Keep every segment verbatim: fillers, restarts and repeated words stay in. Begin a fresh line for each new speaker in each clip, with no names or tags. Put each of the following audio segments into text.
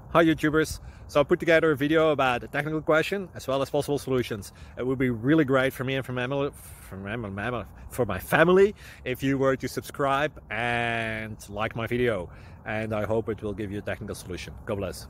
Hi YouTubers! So I put together a video about a technical question as well as possible solutions. It would be really great for me and for my family, for my, for my family if you were to subscribe and like my video. And I hope it will give you a technical solution. God bless.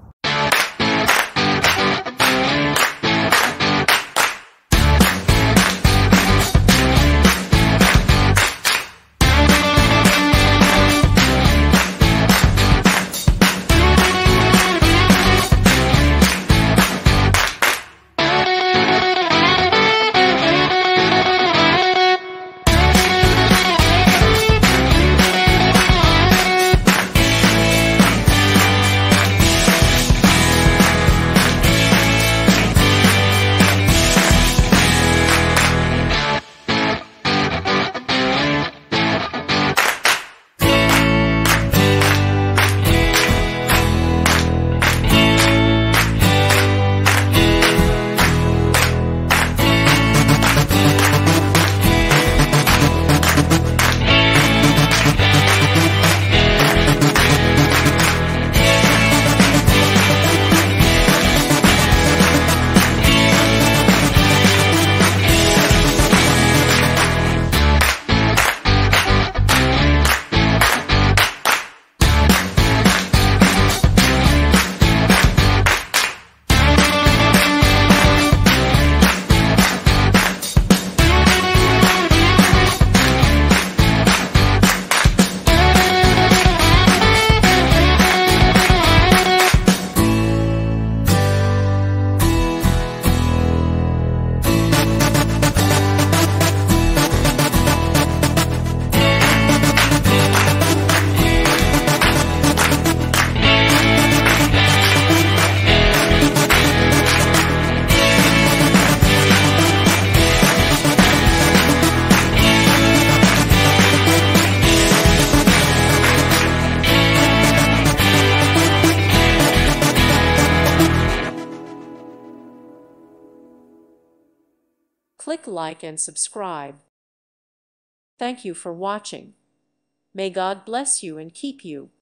Click like and subscribe. Thank you for watching. May God bless you and keep you.